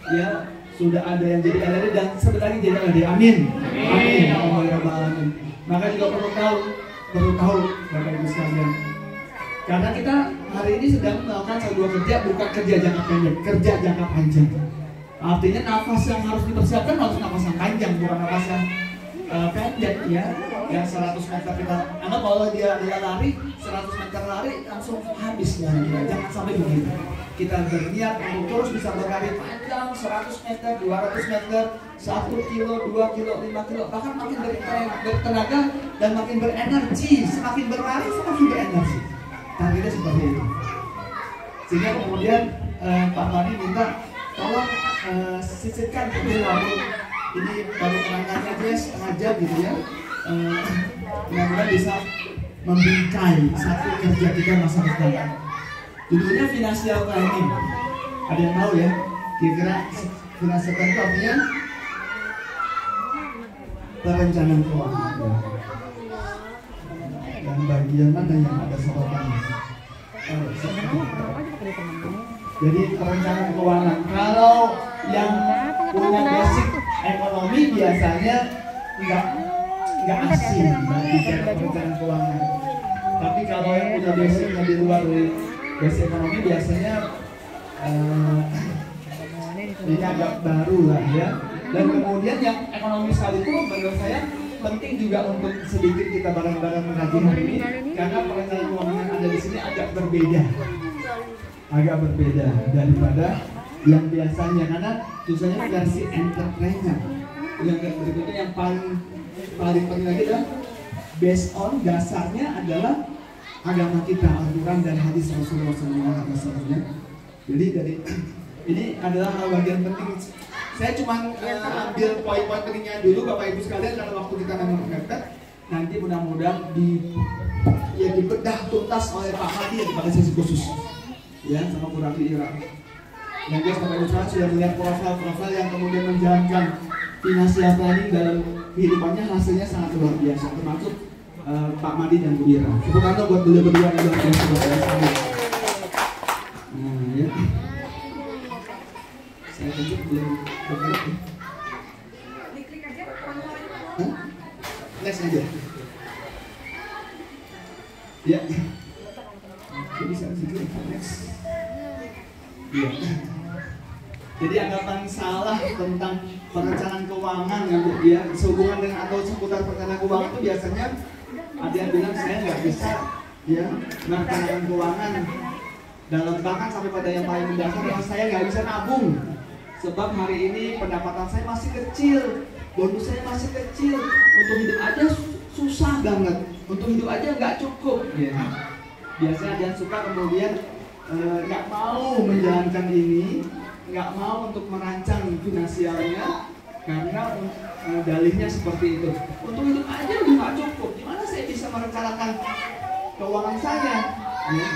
ya sudah ada yang jadi LRD dan sebentar lagi jadi LRD. Amin. Amin. Amin. Maka juga perlu tahu Bapak Ibu sekalian. Karena kita hari ini sedang melakukan sebuah kerja, bukan kerja jangka pendek, kerja jangka panjang. Artinya nafas yang harus dipersiapkan harus nafas yang panjang, bukan nafas yang pendek ya. Yang 100 meter kita anggap kalau dia lari 100 meter lari langsung habis ya. Jangan sampai begitu. Kita berniat untuk terus bisa berlari panjang 100 meter, 200 meter, 1 kilo, 2 kilo, 5 kilo, bahkan makin bertenaga dan makin berenergi. Semakin berlari semakin berenergi. Targetnya seperti itu. Sehingga kemudian Pak Mani minta tolong sisipkan video lalu ini baru penangannya aja setengah jam gitu ya. Mudah-mudahan bisa membingkai satu kerja kita masa depan. Judulnya financial planning. Ada yang tahu ya? Kira-kira financial planning itu artinya perencanaan keuangan. Dan bagian mana yang ada sorotannya? Jadi perencanaan keuangan. Kalau yang punya basic ekonomi biasanya nggak asing bagi perencanaan keuangan. Tapi kalau yang punya basicnya di luar basic ekonomi biasanya ini agak baru lah ya. Dan kemudian yang ekonomi sekalipun menurut saya penting juga untuk sedikit kita bareng-bareng mengkaji hari ini karena perencanaan keuangan yang ada di sini agak berbeda daripada yang biasanya karena tulisannya versi entrepreneur. Yang berikutnya yang paling penting lagi adalah based on dasarnya adalah agama kita, Al-Quran dan hadis Rasulullah SAW. Jadi ini adalah hal bagian penting. Saya cuma ambil poin-poin pentingnya dulu Bapak Ibu sekalian dalam waktu kita mepet. Nanti mudah-mudahan dibedah tuntas oleh Pak Hadi pada sesi khusus ya sama Bu Rati Ira. Yang jelas Bapak Ibu sekalian sudah melihat profil yang kemudian menjalankan financial planning dalam kehidupannya, hasilnya sangat luar biasa, termasuk Pak Madi dan Bu Ira. Tepuk tangan buat beliau berdua yang luar biasa. Nah ya, saya tunjuk belum bergerak. Diklik aja, Next aja. Ya. Bisa next. Ya. Jadi anggapan salah tentang perencanaan keuangan ya sehubungan dengan atau seputar perencanaan keuangan itu biasanya ada yang bilang saya nggak bisa ya merencanakan keuangan dalam bahkan sampai pada yang paling mendasar yang saya nggak bisa nabung sebab hari ini pendapatan saya masih kecil, bonus saya masih kecil, untuk hidup aja susah banget, untuk hidup aja nggak cukup ya. Biasanya ada yang suka kemudian nggak mau menjalankan ini, nggak mau untuk merancang finansialnya karena dalihnya seperti itu. Untuk hidup aja udah nggak cukup, gimana saya bisa merencanakan keuangan saya? Ya.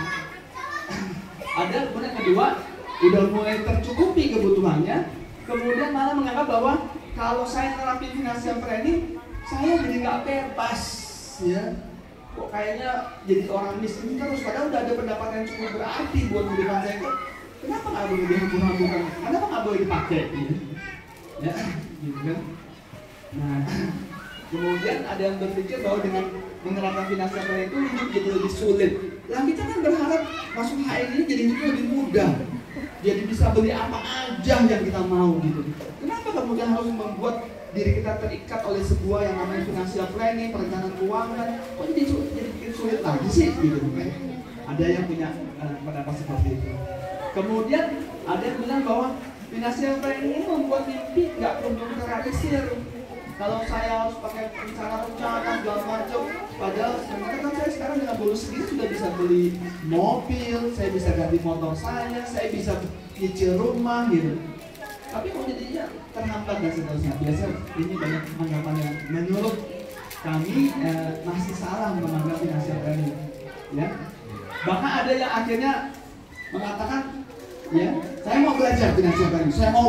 Ada kemudian kedua, udah mulai tercukupi kebutuhannya, kemudian malah menganggap bahwa kalau saya nerapin financial planning, saya jadi nggak bebas, ya. Kok kayaknya jadi orang miskin terus, padahal udah ada pendapatan yang cukup berarti buat kehidupan saya. Kenapa nggak boleh dihambur-hamburkan? Kenapa nggak boleh dipakai? Gitu. Ya, gitu kan? Nah, kemudian ada yang berpikir bahwa dengan menerapkan financial planning itu hidup jadi lebih sulit. Lah kita kan berharap masuk HI ini jadi hidup lebih mudah. Jadi bisa beli apa aja yang kita mau gitu. Kenapa kemudian harus membuat diri kita terikat oleh sebuah yang namanya financial planning, perencanaan keuangan? Kok jadi bikin sulit lagi sih gitu kan? Ada yang punya pendapat seperti itu. Kemudian ada yang bilang bahwa financial planning ini membuat mimpi nggak kunjung terrealisir. Kalau saya harus pakai rencana segala macam, padahal sebenarnya kan saya sekarang dengan bonus segini sudah bisa beli mobil, saya bisa ganti motor saya bisa cicil rumah gitu. Tapi kok jadinya terhambat dan seterusnya. Biasa ini banyak anggapan yang menurut kami masih salah menganggap financial planning. Ya, bahkan ada yang akhirnya mengatakan, ya, saya mau belajar financial planning,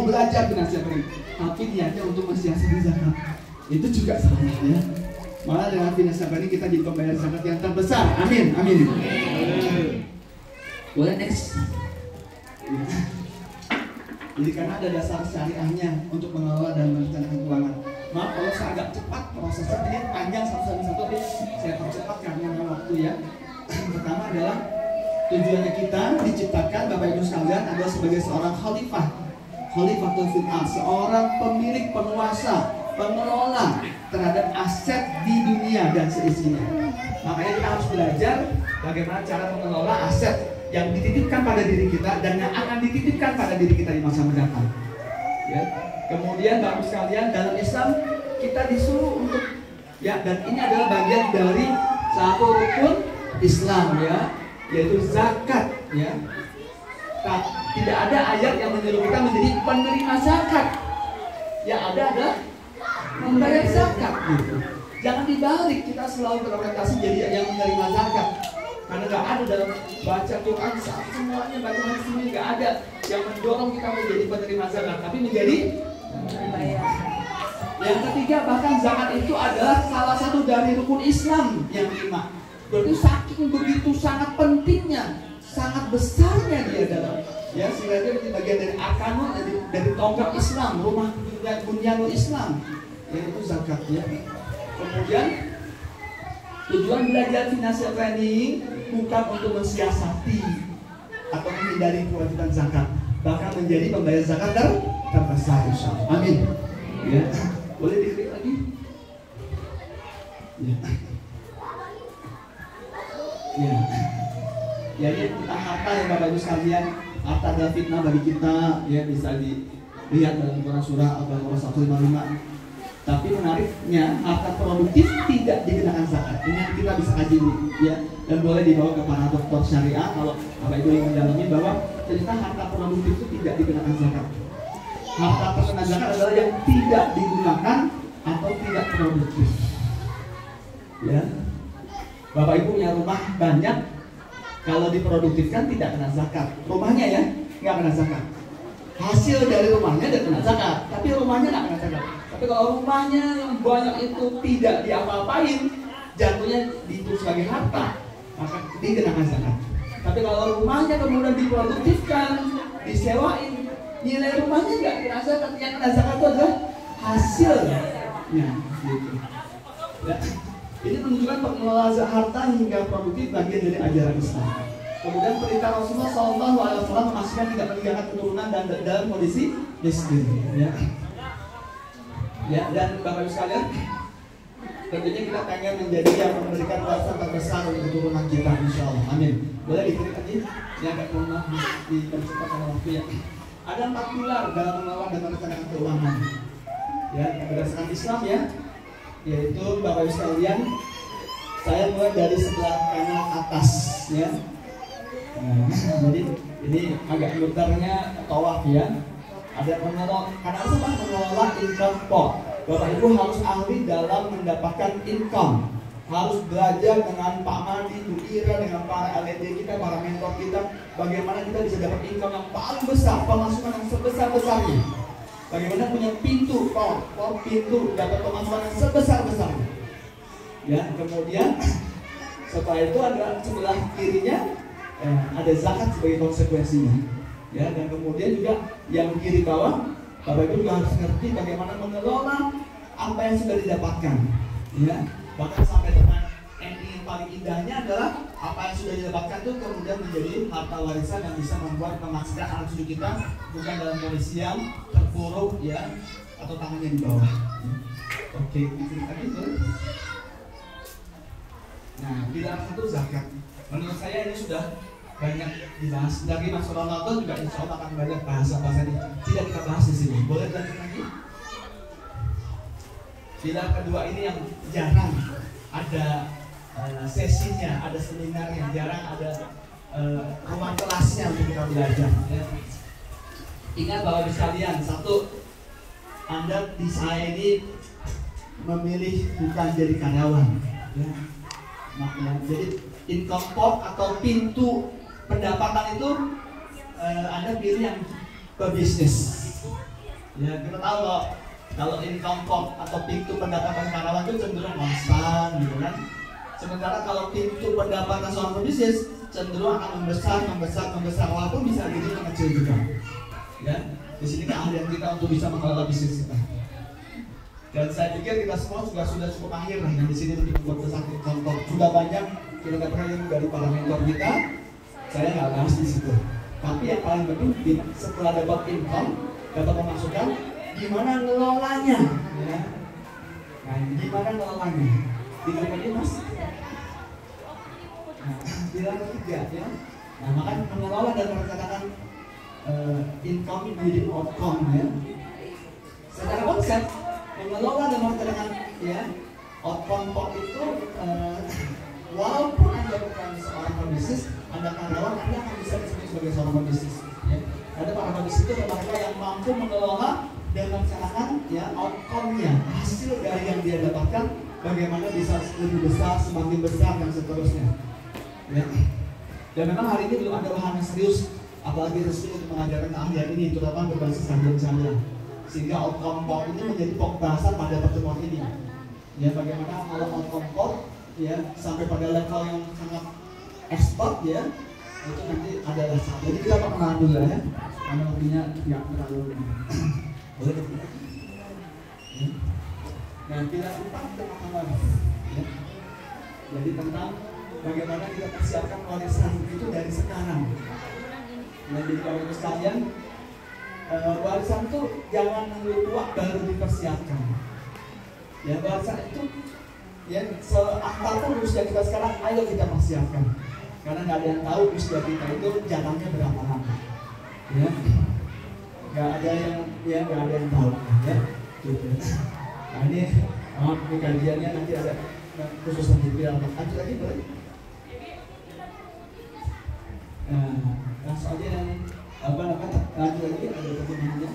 tapi niatnya untuk mensiasati zakat. Itu juga salah ya. Malah dengan financial planning kita jadi pembayar zakat yang terbesar. Amin, amin. Boleh next. Jadi karena ada dasar syariahnya untuk mengelola dan merencanakan keuangan. Maaf kalau saya agak cepat prosesnya, ini panjang satu-satu, tapi saya percepat karena waktu ya. Pertama adalah tujuannya kita diciptakan Bapak Ibu sekalian adalah sebagai seorang khalifah, khalifatul fil ardh, seorang pemilik, penguasa, pengelola terhadap aset di dunia dan seisinya. Makanya kita harus belajar bagaimana cara mengelola aset yang dititipkan pada diri kita dan yang akan dititipkan pada diri kita di masa mendatang. Ya. Kemudian Bapak sekalian, dalam Islam kita disuruh untuk ya, dan ini adalah bagian dari satu rukun Islam ya, yaitu zakat ya. Tidak ada ayat yang menyuruh kita menjadi penerima zakat. Yang ada adalah membayar zakat gitu. Jangan dibalik, kita selalu berorientasi jadi yang menerima zakat. Karena nggak ada dalam baca Quran semuanya, baca hadis ini nggak ada yang mendorong kita menjadi penerima zakat, tapi menjadi membayar. Yang ketiga, bahkan zakat itu adalah salah satu dari rukun Islam yang 5. Berarti saking begitu sangat pentingnya, sangat besarnya dia dalam ya, sehingga dia menjadi bagian dari arkanun, dari tonggak Islam, rumah bunyanul Islam, yaitu zakat ya. Kemudian tujuan belajar financial planning bukan untuk mensiasati atau menghindari kewajiban zakat, bahkan menjadi pembayar zakat terbesar insyaallah. Amin. Ya. Boleh diklik lagi? Ya. Ya. Jadi tentang harta ya Bapak Ibu sekalian, harta adalah fitnah bagi kita ya, bisa dilihat dalam Quran surah Al-Baqarah 155. Tapi menariknya harta produktif tidak dikenakan zakat. Ini yang kita bisa kaji ya, dan boleh dibawa ke para dokter syariah kalau Bapak Ibu yang mendalami bahwa ternyata harta produktif itu tidak dikenakan zakat. Harta terkena zakat adalah yang tidak digunakan atau tidak produktif. Ya, Bapak Ibu punya rumah banyak, kalau diproduktifkan tidak kena zakat. Rumahnya ya nggak kena zakat. Hasil dari rumahnya tidak kena zakat, tapi rumahnya nggak kena zakat. Tapi kalau rumahnya yang banyak itu tidak diapa-apain, jatuhnya dihitung sebagai harta, maka dikenakan zakat. Tapi kalau rumahnya kemudian diproduktifkan, disewain, nilai rumahnya nggak kena zakat. Yang kena zakat itu adalah hasilnya. Gitu. Ya. Ini menunjukkan pengelolaan harta hingga produktif bagian dari ajaran Islam. Kemudian perintah Rasulullah SAW memastikan tidak meninggalkan keturunan dan dalam kondisi miskin. Ya, dan Bapak Ibu sekalian, tentunya kita pengen menjadi yang memberikan warisan terbesar untuk keturunan kita, insya Allah. Amin. Boleh diklik lagi? Ya, agak pernah dipercepat sama waktu ya. Ada 4 pilar dalam mengelola dan merencanakan keuangan. Ya, berdasarkan Islam ya, yaitu Bapak Ibu sekalian, saya mulai dari sebelah kanan atas ya. Nah, jadi ini agak muternya tawaf ya. Ada mengelola, karena apa? Mengelola income pot. Bapak Ibu harus ahli dalam mendapatkan income. Harus belajar dengan Pak Madi, Bu Ira, dengan para LED kita, para mentor kita, bagaimana kita bisa dapat income yang paling besar, pemasukan yang sebesar-besarnya. Bagaimana punya pintu, pintu dapat pemasukan yang sebesar-besarnya. Ya, kemudian setelah itu ada sebelah kirinya ada zakat sebagai konsekuensinya. Ya, dan kemudian juga yang kiri bawah, Bapak Ibu juga harus ngerti bagaimana mengelola apa yang sudah didapatkan. Ya, bahkan sampai dengan ending yang paling indahnya adalah apa yang sudah didapatkan itu kemudian menjadi harta warisan yang bisa membuat memaksakan anak cucu kita bukan dalam kondisi yang terpuruk ya, atau tangannya di bawah. Oke, lagi tuh. Nah, pilar 1 zakat. Menurut saya ini sudah banyak dibahas. Dari Mas Ronaldo juga insya Allah akan banyak bahasa-bahasa ini. Tidak kita bahas di sini. Boleh lanjut lagi? Pilar kedua ini yang jarang ada sesinya, ada seminarnya, jarang ada ruang kelasnya untuk kita belajar. Ya. Ingat bahwa sekalian, satu, Anda di saya ini memilih bukan jadi karyawan. Ya. Makanya, jadi income pot atau pintu pendapatan itu Anda pilih yang berbisnis. Ya, kita tahu kalau income pot atau pintu pendapatan karyawan itu cenderung konstan gitu kan. Sementara kalau pintu pendapatan seorang pebisnis cenderung akan membesar walaupun bisa jadi kecil juga. Ya, Di sini keahlian kita untuk bisa mengelola bisnis kita. Dan saya pikir kita semua juga sudah cukup mahir yang di sini untuk membuat contoh. Sudah banyak kita dapatkan ilmu dari para mentor kita. Saya nggak bahas di situ. Tapi yang paling penting setelah dapat income, dapat pemasukan, gimana ngelolanya? Ya. Nah, gimana ngelolanya? Tinggal ini mas. Nah, pilar ketiga ya. Nah, maka mengelola dan merencanakan income menjadi outcome ya. Secara konsep mengelola dan merencanakan ya outcome itu walaupun Anda bukan seorang pebisnis, Anda karyawan, Anda akan bisa disebut sebagai seorang pebisnis ya. Ada para pebisnis itu mereka yang mampu mengelola dan merencanakan ya outcome-nya, hasil dari yang dia dapatkan bagaimana bisa lebih besar, semakin besar dan seterusnya ya. Dan memang hari ini belum ada wahana serius apalagi resmi untuk mengajarkan keahlian ini, terutama berbasis kajian Chandra, sehingga outcome pop ini menjadi pokok bahasan pada pertemuan ini ya. Bagaimana kalau outcome pop ya sampai pada level yang sangat expert ya, itu nanti adalah saat. Jadi kita perkenalan dulu ya, karena waktunya nggak terlalu boleh ya. Nah kita tentang pemahaman ya, jadi tentang bagaimana kita persiapkan warisan itu dari sekarang. Nah, jadi kalau sekalian warisan itu jangan nunggu tua baru dipersiapkan. Ya warisan itu ya seapapun usia kita sekarang, ayo kita persiapkan. Karena nggak ada yang tahu usia kita itu jalannya berapa lama. Ya, nggak ada yang tahu. Ya, gitu. Nah ini kajiannya nanti ada khusus nanti biar lanjut lagi boleh. Langsung aja yang lanjut lagi ada pertemuannya.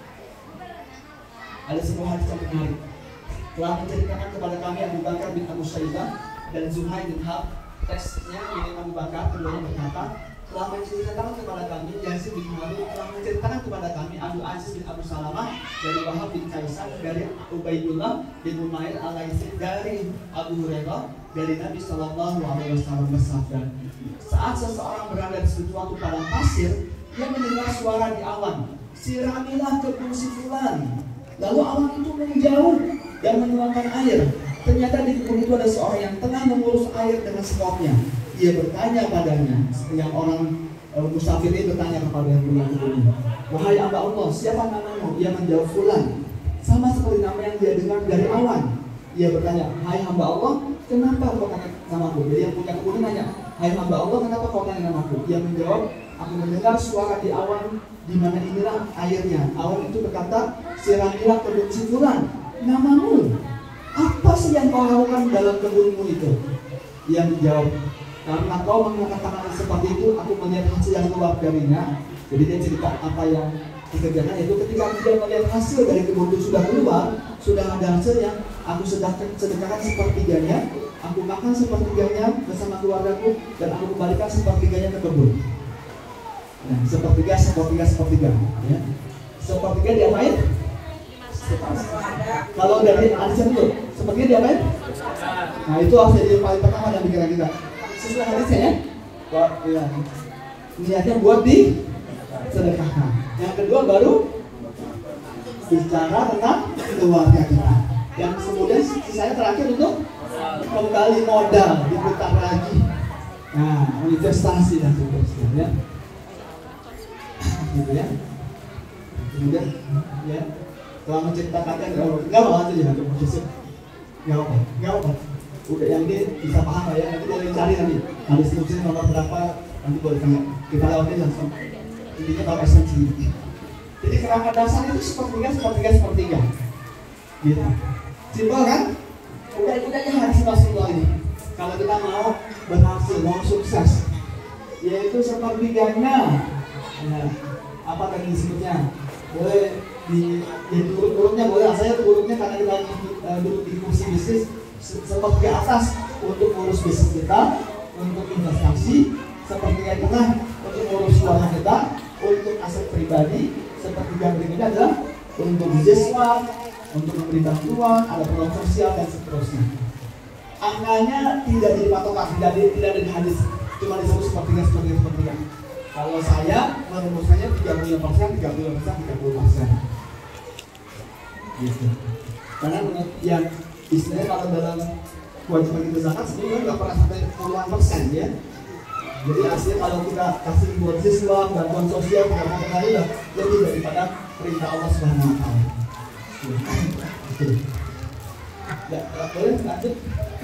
Ada sebuah hadis yang menarik. Telah menceritakan kepada kami Abu Bakar bin Abu Syaibah dan Zuhair bin Harb. Teksnya ini Abu Bakar keduanya berkata, telah menceritakan kepada kami Yazid bin Harun, telah menceritakan kepada kami Abu Aziz bin Abu Salamah dari Wahab bin Kaisan, dari Ubaidullah bin Umair al-Laitsi, dari Abu Hurairah, dari Nabi Shallallahu Alaihi Wasallam bersabda, saat seseorang berada di suatu padang pasir, dia mendengar suara di awan, siramilah kebun si fulan. Lalu awan itu menjauh dan menuangkan air. Ternyata di kebun itu ada seorang yang tengah mengurus air dengan sekopnya. Dia bertanya padanya, yang orang musafir ini bertanya kepada yang punya kebun, wahai hamba Allah, siapa namamu? Ia menjawab fulan, sama seperti nama yang dia dengar dari awan. Ia bertanya, hai hamba Allah, kenapa kau tanya namaku? Jadi yang punya kebun nanya, hai hamba Allah, kenapa kau tanya namaku? Ia menjawab, aku mendengar suara di awan, di mana inilah airnya. Awan itu berkata, siramilah kebun si fulan. Namamu, apa sih yang kau lakukan dalam kebunmu itu? Ia menjawab, karena kau mengatakan seperti itu, aku melihat hasil yang keluar darinya. Jadi dia cerita apa yang dikerjakan, yaitu ketika dia melihat hasil dari kebun itu sudah keluar, sudah ada hasilnya, aku sedekahkan sepertiganya, aku makan sepertiganya bersama keluargaku, dan aku kembalikan sepertiganya ke kebun. Nah, sepertiga ya. Sepertiga diapain? Kalau dari hadis itu sepertiga diapain? Nah, itu harus jadi paling pertama dalam pikiran kita. Sesuai hadisnya ya. Wah, iya. Niatnya buat di sedekahkan. Yang kedua baru bicara tentang keluarga kita. Yang kemudian sisanya terakhir untuk kembali modal, diputar lagi. Nah, investasi dan seterusnya ya. Gitu ya. Kemudian ya, telah menceritakan nggak apa aja ya, nggak apa. Udah yang ini bisa paham ya, nanti boleh cari nanti hadis Muslim nomor berapa, nanti boleh tanya. Kita lewatin langsung. Intinya tahu esensi. Jadi kerangka dasar itu sepertiga. Gitu. Simpel kan? Udah ikut aja hadis Rasulullah ini. Kalau kita mau berhasil, mau sukses, yaitu sepertiganya. Ya, apa tadi disebutnya? Boleh urut-urutnya boleh. Saya urutnya karena kita duduk di kursi bisnis seperti atas untuk ngurus bisnis kita, untuk investasi, seperti yang tengah untuk ngurus keluarga kita, untuk aset pribadi, seperti yang berikutnya adalah untuk siswa, untuk memberi bantuan, ada program sosial dan seterusnya. Angkanya tidak jadi patokan, tidak ada di hadis, cuma disebut sepertiga. Kalau saya merumuskannya 35%, 30%. Gitu. Karena yang istilahnya kalau dalam kewajiban kita zakat sebenarnya nggak pernah sampai puluhan persen ya. Jadi aslinya kalau kita kasih buat siswa, bantuan sosial, pendapat lah lebih daripada perintah Allah Subhanahu Wa Taala. Ya, boleh lanjut.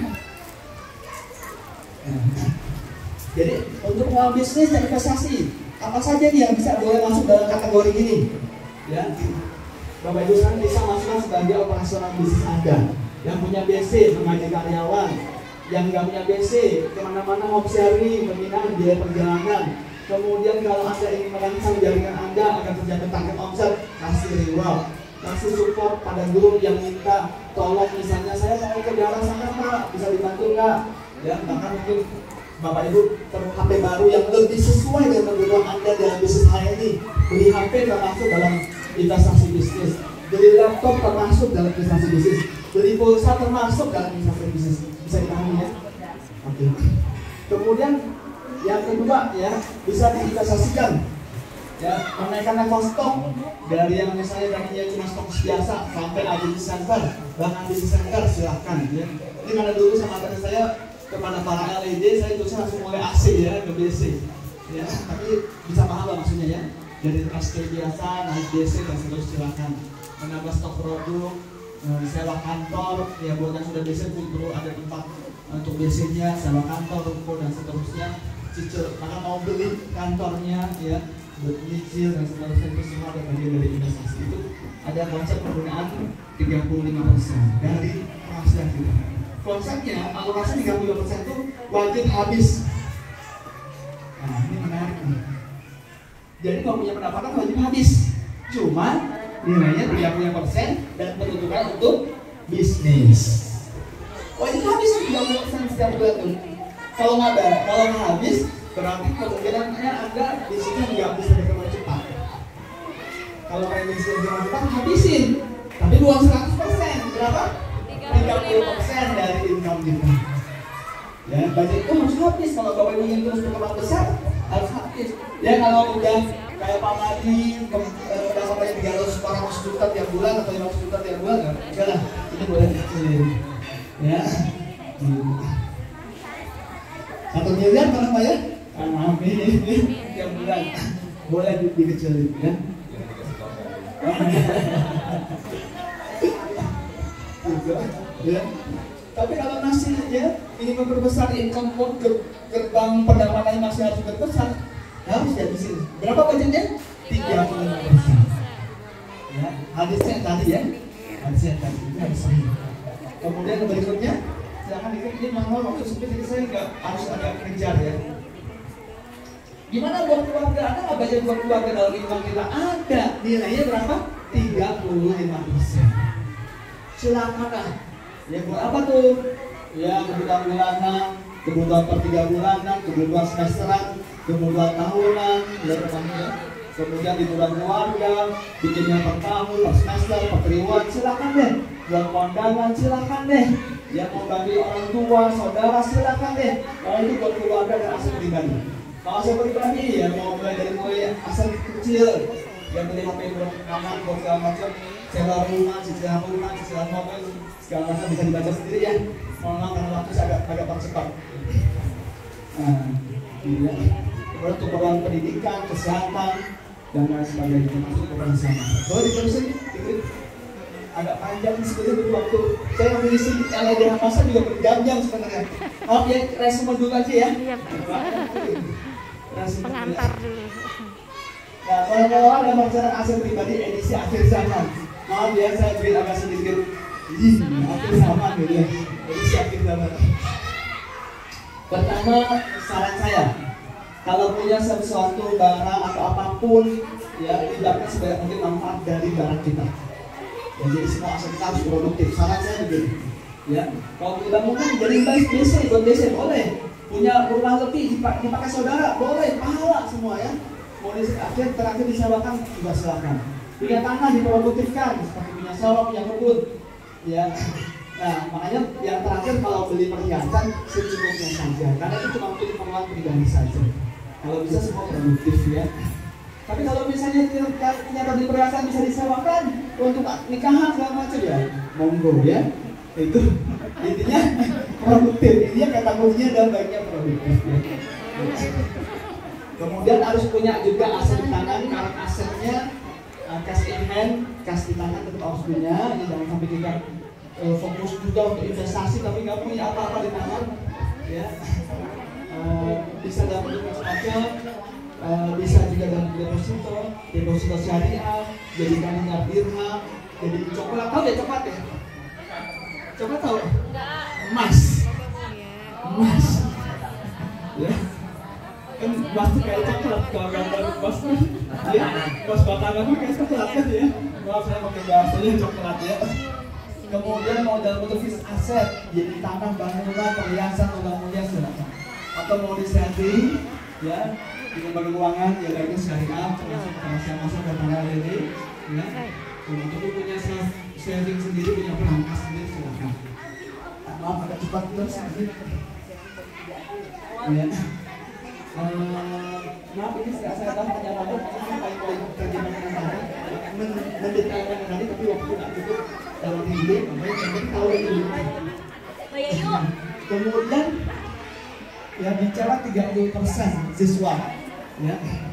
Jadi untuk mau bisnis dan investasi apa saja nih yang bisa boleh masuk dalam kategori ini? Ya, Bapak Ibu sekarang bisa masukkan sebagai operasional bisnis Anda yang punya BC mengajar karyawan, yang nggak punya BC kemana-mana mau sharing, pembinaan biaya perjalanan. Kemudian kalau Anda ingin merancang jaringan Anda agar tercapai target omset, kasih reward, kasih support pada grup yang minta tolong, misalnya saya mau ke daerah sana Pak, bisa dibantu nggak? Ya, bahkan mungkin Bapak Ibu HP baru yang lebih sesuai dengan kebutuhan Anda dalam bisnis saya ini. Beli HP termasuk dalam investasi bisnis, beli laptop termasuk dalam investasi bisnis, beli pulsa termasuk dalam investasi bisnis. Bisa dipahami ya? Oke. Kemudian yang kedua ya, bisa diinvestasikan ya, menaikkan level stok dari yang misalnya tadinya cuma stok biasa sampai ABC center, bahkan ABC center silahkan ya. Ini karena dulu sama teman saya kepada para LED, saya terusnya langsung mulai AC ya ke BC ya, tapi bisa paham lah maksudnya ya, dari ST biasa naik BC dan terus silahkan menambah stok produk, sewa kantor ya, buat yang sudah BC pun perlu ada tempat untuk BC-nya, sewa kantor, ruko dan seterusnya, cicil, maka mau beli kantornya ya, nyicil dan seterusnya, itu semua ada bagian dari investasi. Itu ada konsep penggunaan 35% dari penghasilan kita. Konsepnya alokasi 35% itu wajib habis. Nah, ini menarik nih. Jadi kalau punya pendapatan wajib habis. Cuma nilainya 35% dan peruntukan untuk bisnis. Wajib habis 30% setiap bulan tuh. Kalau nggak habis, berarti kemungkinannya Anda bisnisnya nggak bisa berkembang cepat. Kalau kayak bisnis berkembang cepat, habisin. Tapi bukan 100%. Berapa? 30% dari income kita. Ya, budget itu harus habis. Kalau Bapak Ibu ingin terus berkembang besar, harus habis. Ya, kalau udah kayak Pak Madi udah sampai 300-400 juta tiap bulan atau 500 juta tiap bulan, enggak lah, ini boleh dikecilin. Ya, 1 miliar kalau Pak ya? Amin. Tiap bulan boleh dikecilin ya. Ya. Tapi kalau masih ya ingin memperbesar income gerbang pendapatannya masih harus berbesar, harus ya di sini. Berapa budgetnya? 35%. Ya, hadisnya tadi ya. Hadisnya tadi itu hadis sahih. Kemudian berikutnya silakan dikit, ini manual waktu sempit jadi saya nggak harus agak kejar ya. Gimana buat keluarga? Ada nggak budget buat keluarga dalam income kita? Ada. Nilainya berapa? 35%. Silakan lah. Ya buat apa tuh? Ya kebutuhan bulanan, kebutuhan per 3 bulanan, kebutuhan semesteran, kebutuhan tahunan, ya teman-teman. Kemudian liburan keluarga, bikinnya per tahun, per semester, per triwulan, silakan deh. Buat kondangan, silakan deh. Yang mau bagi orang tua, saudara, silakan deh. Kalau itu buat keluarga dan aset pribadi. Kalau aset pribadi ya mau mulai aset kecil, yang beli HP belakangan, buat segala macam. Sewa rumah, cicilan mobil, segala macam bisa dibaca sendiri ya. Mohon maaf karena waktu saya agak percepat. Nah, iya. Untuk keperluan pendidikan, kesehatan, dan lain sebagainya termasuk keperluan sama. Boleh diterusin? Agak panjang sebenarnya butuh waktu. Saya ngambil isi LED masa juga berjam-jam sebenarnya. Maaf ya, resume dulu aja ya. Pengantar dulu. Nah, kalau ada masalah aset pribadi edisi akhir zaman. Maaf ya, saya bikin agak sedikit akhir zaman gitu ya. Edisi akhir zaman. Pertama, saran saya, kalau punya sesuatu barang atau apapun, ya tidaknya sebanyak mungkin manfaat dari barang kita. Ya, jadi semua aset kita harus produktif. Saran saya begini, ya. Kalau tidak mungkin jadi BC, buat BC boleh. Punya rumah lebih dipakai saudara, boleh. Pahala semua ya. Mau terakhir disewakan juga silakan. Punya tanah diproduktifkan, seperti punya sawah, punya kebun, ya. Nah, makanya yang terakhir kalau beli perhiasan secukupnya saja, karena itu cuma untuk keperluan pribadi saja. Kalau bisa semua produktif ya. Tapi kalau misalnya ternyata di perhiasan bisa disewakan untuk nikahan segala macam ya, monggo ya. Itu intinya produktif. Intinya kata kuncinya adalah baiknya produktif ya. Kemudian harus punya juga aset di tangan, kalau asetnya cash in hand, cash di tangan tetap harus punya. Ya, jangan sampai kita fokus juga untuk investasi tapi nggak punya apa-apa di tangan ya. Bisa dapat macam-macam, bisa juga dalam deposito syariah, jadikan minyak dirham, jadi coklat. Tahu ya coklat ya? Coklat tahu? Emas, ya. Kan pasti kayak coklat kalau gambar emas tuh, ya. Emas batangan tuh kayak coklat kan ya. Maaf saya pakai bahasanya coklat ya. Kemudian mau dalam bentuk fixed aset, jadi tanah, bangunan, perhiasan, logam mulia silakan. Atau mau di setting, ya, di lembaga keuangan, ya baiknya syariah, termasuk masing-masing dan para ini, ya. Untuk punya saving sendiri, punya perangkat sendiri silakan. Maaf agak cepat terus sedikit. Ya. Maaf ini saya tahu penjelasan paling terjemahan mendetailkan tadi tapi waktu tidak cukup dalam ide, makanya kalian tahu dulu. Kemudian ya bicara 30% siswa, ya.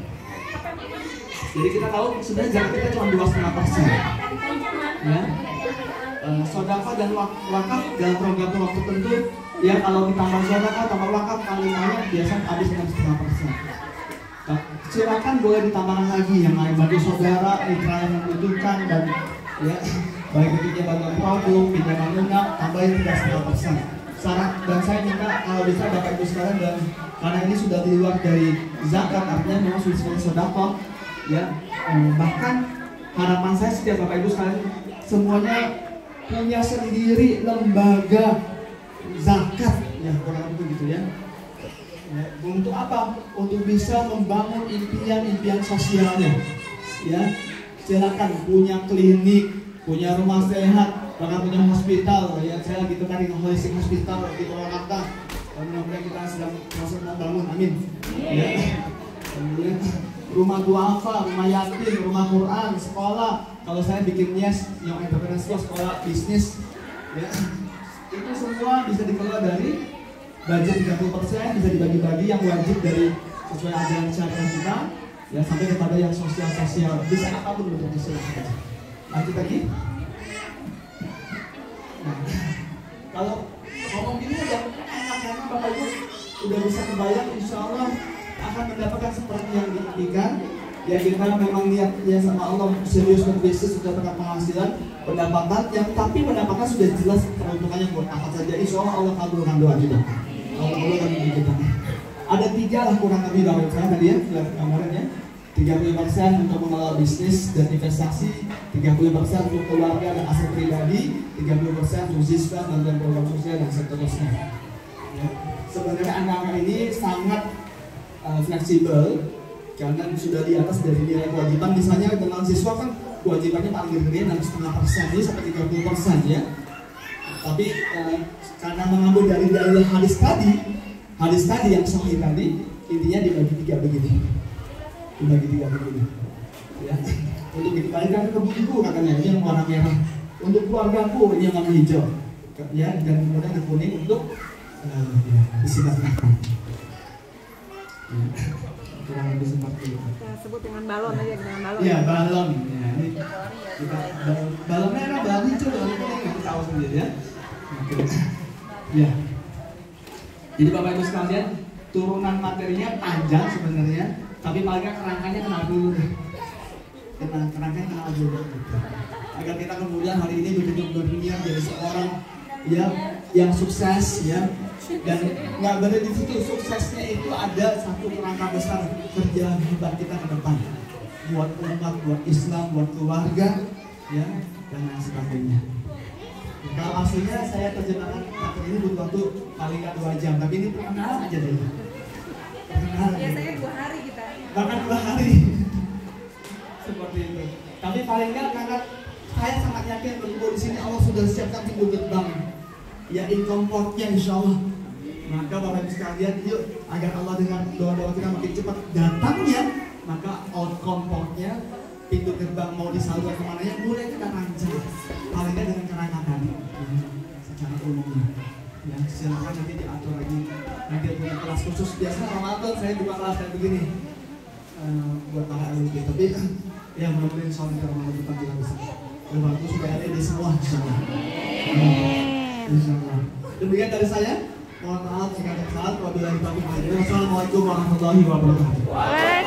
Jadi kita tahu sebenarnya zakat kita cuma 2,5%. Ya. Sedekah dan wakaf dalam program waktu tentu ya kalau ditambah sedekah tambah wakaf paling banyak biasanya habis 6,5%. Silakan boleh ditambahkan lagi yang lain bagi saudara, mitra yang membutuhkan dan ya baik itu pinjaman produk, pinjaman lunak, tambahin 3,5%. Syarat dan saya minta kalau bisa Bapak Ibu sekalian dan karena ini sudah di luar dari zakat artinya memang sudah sebagai sedekah ya. Bahkan harapan saya setiap Bapak Ibu sekalian semuanya punya sendiri lembaga zakat ya kurang lebih gitu ya. Untuk apa? Untuk bisa membangun impian-impian sosialnya. Ya, silakan punya klinik, punya rumah sehat, bahkan punya hospital. Ya, saya lagi tertarik dengan holistic hospital di Purwakarta. Mudah-mudahan kita sedang proses membangun, amin. Ya. Kemudian rumah duafa, rumah yatim, rumah Quran, sekolah. Kalau saya bikin yes, yang entrepreneurship, sekolah bisnis, ya, itu semua bisa dikelola dari budget 30% bisa dibagi-bagi yang wajib dari sesuai ajaran syariah kita ya sampai kepada yang sosial-sosial bisa apapun bentuknya silakan. Lanjut lagi. Nah, kalau ngomong gini udah enak karena Bapak Ibu udah bisa kebayang insya Allah akan mendapatkan seperti yang diinginkan. Ya kita memang niatnya sama Allah serius berbisnis sudah dapat penghasilan pendapatan yang tapi pendapatan sudah jelas peruntukannya buat apa saja. Insya Allah kabulkan doa kita. Allah kita. Ada 3 lah kurang lebih dari saya tadi ya, gambarannya. 30% untuk mengelola bisnis dan investasi, 30% untuk keluarga dan aset pribadi, 30% untuk siswa dan program sosial dan seterusnya. Ya. Sebenarnya angka ini sangat fleksibel karena sudah di atas dari nilai kewajiban. Misalnya dengan siswa kan kewajibannya paling gede 6,5% ini sampai 30% ya. Tapi karena mengambil dari dalil hadis tadi yang sahih tadi, intinya dibagi 3 begini. Ya. Untuk dikembalikan ke ibu katanya ini yang warna merah. Untuk keluargaku ini yang warna hijau. Ya, dan kemudian yang kuning untuk disiapkan. Kurang lebih seperti itu. Kita sebut dengan balon aja, dengan balon. Iya, balon. Ya, ini kita balon merah, balon hijau, balon kuning kita tahu sendiri ya. Oke. Ya. Jadi Bapak Ibu sekalian, turunan materinya panjang sebenarnya, tapi paling kerangkanya kenal dulu deh. Kerangkanya kenal dulu. Agar kita kemudian hari ini betul-betul berniat jadi seorang yang sukses ya. Dan nggak berhenti di situ, suksesnya itu ada satu kerangka besar kerja hebat kita ke depan buat umat, buat Islam, buat keluarga ya dan lain sebagainya. Kalau aslinya saya terjemahkan materi ini butuh waktu paling nggak 2 jam, tapi ini perkenalan aja deh. Perkenalan. Biasanya 2 hari kita. Bahkan 2 hari. Seperti itu. Tapi paling nggak karena saya sangat yakin bahwa di sini Allah sudah siapkan pintu gerbang. Ya income portnya insya Allah. Maka Bapak Ibu sekalian, yuk agar Allah dengan doa-doa kita makin cepat datangnya, maka outcome point-nya, pintu gerbang mau disalurkan kemana ya, mulai kita rancang. Paling tidak dengan cara tadi, secara umumnya. Ya, silakan nanti diatur lagi. Nanti punya kelas khusus, biasanya Ramadan saya buka kelas kayak begini buat para LUB. Tapi ya mudah-mudahan soal di Ramadan depan kita bisa. Lepas itu sudah LED semua insyaallah. Insyaallah. Demikian dari saya. Mohon maaf jika ada kesalahan. Wassalamualaikum warahmatullahi wabarakatuh.